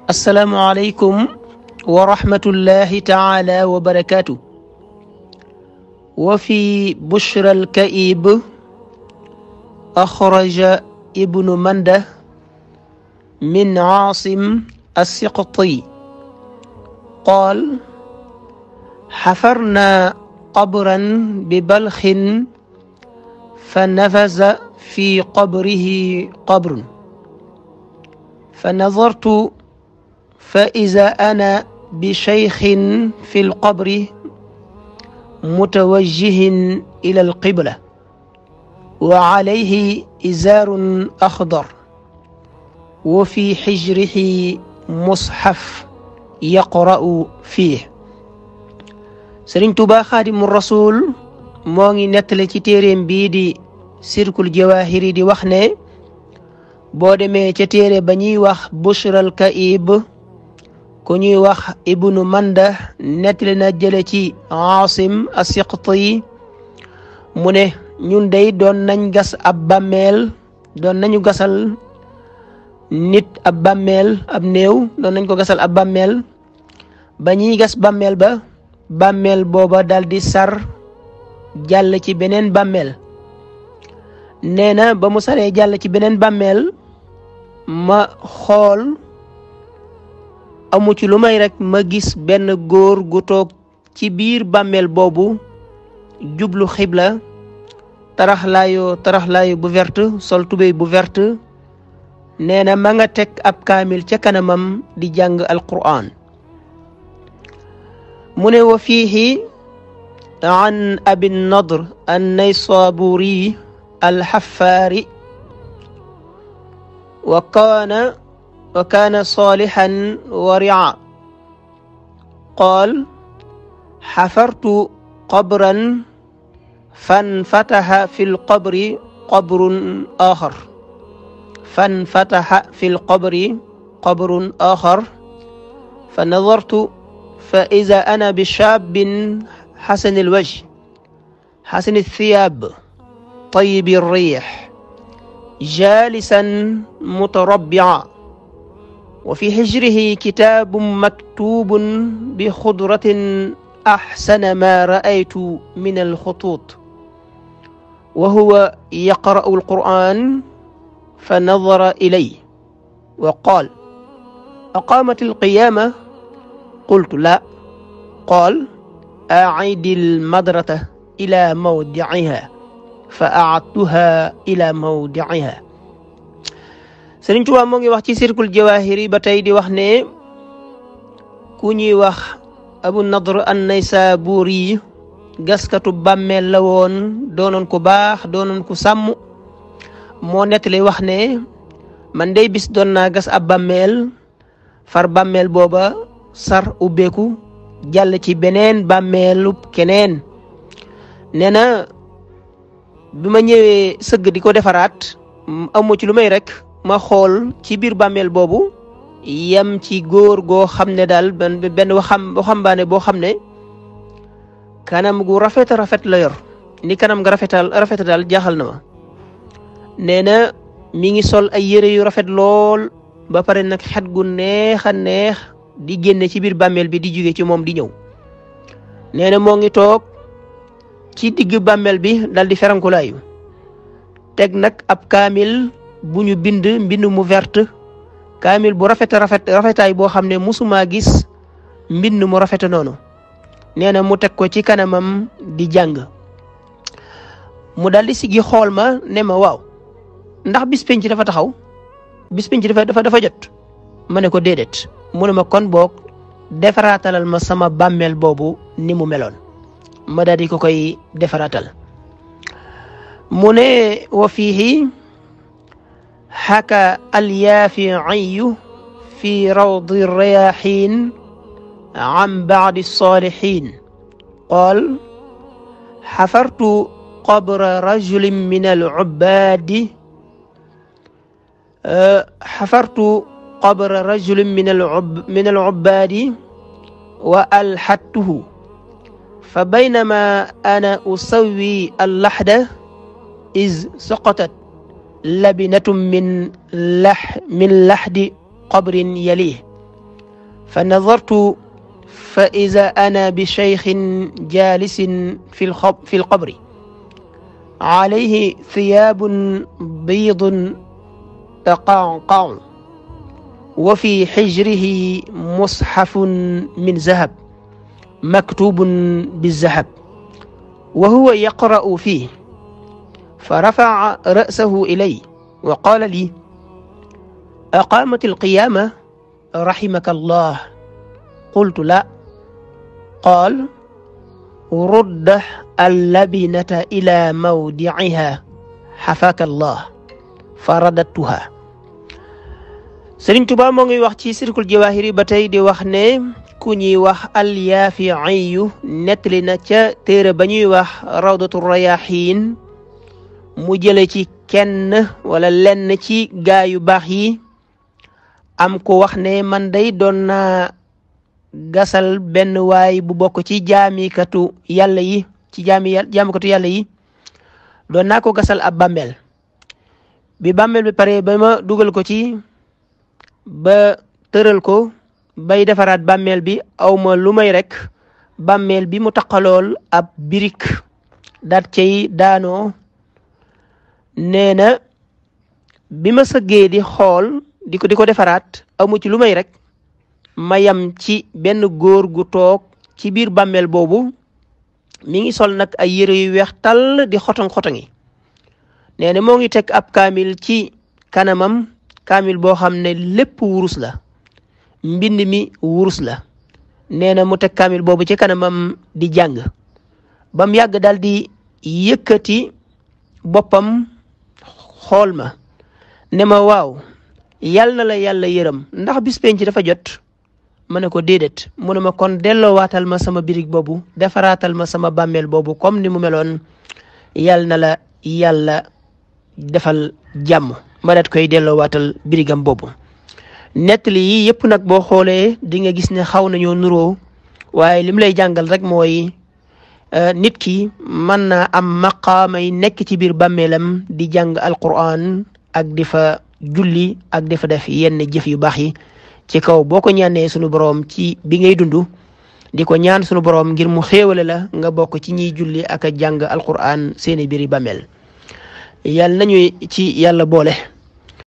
السلام عليكم ورحمة الله تعالى وبركاته. وفي بشرى الكئيب أخرج ابن منده من عاصم السقطي قال: حفرنا قبرا ببلخ فنفذ في قبره قبر، فنظرت فإذا أنا بشيخ في القبر متوجه إلى القبلة وعليه إزار أخضر وفي حجره مصحف يقرأ فيه. Sëriñ Tuubaa Xaadimu Rasuul moo ngi nettali ci téeréem bii di Sirkul Jawaahiri di wax ne boo demee ca téere ba ñuy wax Bushral Kaib ku ñuy wax Ibnu Manda nettali na jële ci Aasim As-Siqti mu ne ñun day doon nañ gas ab bàmmeel, doon nañu gasal nit ab bàmmeel, ab néew doon nañ ko gasal ab bàmmeel. ba ñuy gas bàmmeel ba, bàmmeel booba daldi sar jàll ci beneen bàmmeel. nee na ba mu saree jàll ci beneen bàmmeel ma xool, amu ci lu may rek ma gis benn góor gu toog ci biir bàmmeel boobu jublu xibla, taraxlaayu bu verte, sol tubéy bu verte. nee na ma nga teg ab kaamil ca kanamam di jàng alquran. mu ne wa fiihi an abi nadr an-naysaburi al-xaffaari wa kaana salihan wari'a qaal xafartu qabran fanfataha fi lqabri qabrun axar فنظرت فإذا أنا بشاب حسن الوجه حسن الثياب طيب الريح جالسا متربعا وفي حجره كتاب مكتوب بخضرة أحسن ما رأيت من الخطوط وهو يقرأ القرآن فنظر إلي وقال: أقامت القيامة؟ قلت: لا. قال: أعيد المدرة إلى موضعها فأعدتها إلى موضعها. Sëriñ Tuubaa moo ngi wax ci Sirkul Jawaahiri ba tey di wax ne ku ñuy wax Abu Nadr an-Naysaburi gaskatu bàmmeel la woon, doonoon ku baax, doonoon ku sàmm. moo nettali wax ne man day bis doon naa gas ab bàmmeel, far bàmmeel booba sar ubbeeku jàll ci beneen bàmmeelu keneen. nee na bi ma ñëwee sëgg di ko defaraat, amu ci lu may rek ma xool ci biir bàmmeel boobu yam ci góor goo xam ne daal benn waxambaane boo xam ne kanam gu rafet la yor. ni kanam nga rafet daal jaaxal na ma. nee na mi ngi sol ay yére yu rafet lool, ba pare nag xet gu neex a neex di génne ci biir bàmmeel bi di jóge ci moom di ñëw. nee na moo ngi toog ci digg bàmmeel bi dal di ferankulaayu, teg nag ab kaamil bu ñu mbind mu verte, kaamil bu rafetaay boo xam ne musuma gis mbind mu rafet noonu. nee na mu teg ko ci kanamam di jàng. mu dal di sigi xool ma ne ma: waaw, ndax bis penc dafa taxaw, bis penc dafa jot? ma ne ko déedéet. mu ne ma kon boog defaraatalal ma sama bàmmeel boobu ni mu meloon. ma daal di ko koy defaraatal. mu ne wa fiihi xaka alyaafiiyu fi rawdi rayaaxiin an bacdi saalixiin qaal: xafartu qabra rajulin min al-ubbaadi من العباد وألحدته فبينما أنا أسوي اللحد إذ سقطت لبنة من لحد قبر يليه فنظرت فإذا أنا بشيخ جالس في القبر عليه ثياب بيض تقعقع وفي حجره مصحف من ذهب مكتوب بالذهب وهو يقرأ فيه، فرفع رأسه إلي وقال لي: أقامت القيامة رحمك الله؟ قلت: لا. قال: رد اللبنة إلى موضعها حفاك الله. فرددتها. Sëriñ Tuubaa moo ngi wax ci Sirkul Jawaahiri ba tey di wax ne ku ñuy wax al-Yaafi'i nettali na ca téere ba ñuy wax Rawdatu Rayaahiin mu jële ci kenn wala lenn ci gaa yu baax yi am ko wax ne man day doon naa gasal benn waay bu bokk ci jaamikatu yàlla yi ci jaamikatu yàlla yi doon naa ko gasal ab bàmmeel bi bàmmeel bi pare ba ma dugal ko ci ba tëral ko bay defaraat bàmmeel bi awma lu may rek bàmmeel bi mu taqalool ab birik daat cay daanoo. nee na bi ma sëggee di xool di ko defaraat amu ci lu may rek ma yam ci benn góor gu toog ci biir bàmmeel boobu mi ngi sol nag ay yére yu weex tàll di xotong-xotongi. nee na moo ngi teg ab kaamil ci kanamam, kaamil boo xam ne lépp wurus la, mbind mi wurus la. nee na mu teg kaamil boobu ci kanamam di jàng ba mu yàgg daal di yëkkati boppam xool ma ne ma: waaw, yal na la yàlla yërëm, ndax bis penc dafa jot? ma ne ko déedéet. mu ne ma kon delloowaatal ma sama birig boobu, defaraatal ma sama bàmmeel boobu comme ni mu meloon, yal na la yàlla defal jàmm. ma daat koy delloowaatal birigam boobu. nettali yi yëpp nag boo xoolee di nga gis ne xaw nañoo nuroo, waaye lim lay jàngal rek mooy nit ki mën naa am maqaamay nekk ci biir bàmmeelam di jàng alquran ak di fa julli ak di fa def yenn jëf yu baax yi ci kaw boo ko ñaanee sunu boroom ci bi ngay dund di ko ñaan sunu boroom ngir mu xéewale la nga bokk ci ñiy julli ak a jàng alquran seeni biiri bàmmeel. yàlla nañu ci yàlla boole.